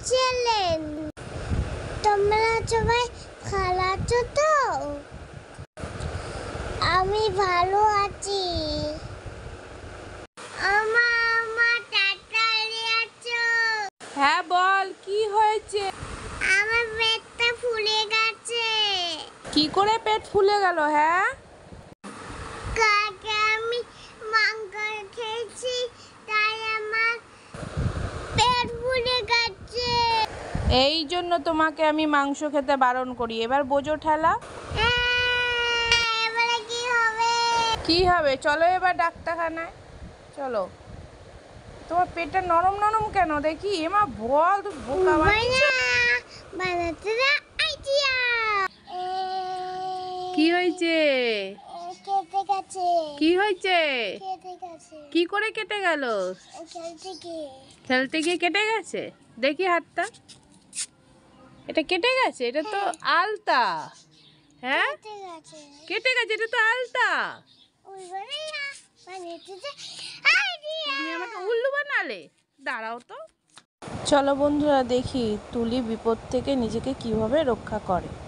Challenge. তোমরা সবাই ভালো আছো তো? আমি ভালো আছি। আমার তাড়াতাড়ি আছো। হ্যাঁ বল, কি হয়েছে? আমার পেটটা ফুলে গেছে। কি করে পেট ফুলে গেল? হ্যাঁ, কালকে আমি মাংস খেয়েছি, তাই আমার পেট ফুলে গেছে। এই জন্য তোমাকে আমি মাংস খেতে বারণ করি। এবার বোঝো ঠেলা। এবারে কি হবে? কি হবে? চলো এবার ডাক্তারখানায় চলো। তোমার পেটটা নরম নরম কেন দেখি? এমা বল, তুই বোকা বানাতে না আইডিয়া। কি হয়েছে? কেটে গেছে। কি হয়েছে? কেটে গেছে। কি করে কেটে গেল? খেলতে গিয়ে। খেলতে গিয়ে কেটে গেছে? দেখি হাতটা। এটা কেটে গেছে? এটা তো আলতা। হ্যাঁ, কেটে গেছে। কেটে গেছে, এটা তো আলতা। ওইবারে বানাতে না আইডিয়া। তুমি আমাকে উল্লু বানালে। দাঁড়াও তো। চলো বন্ধুরা, দেখি তুলি বিপদ থেকে নিজেকে কিভাবে রক্ষা করে।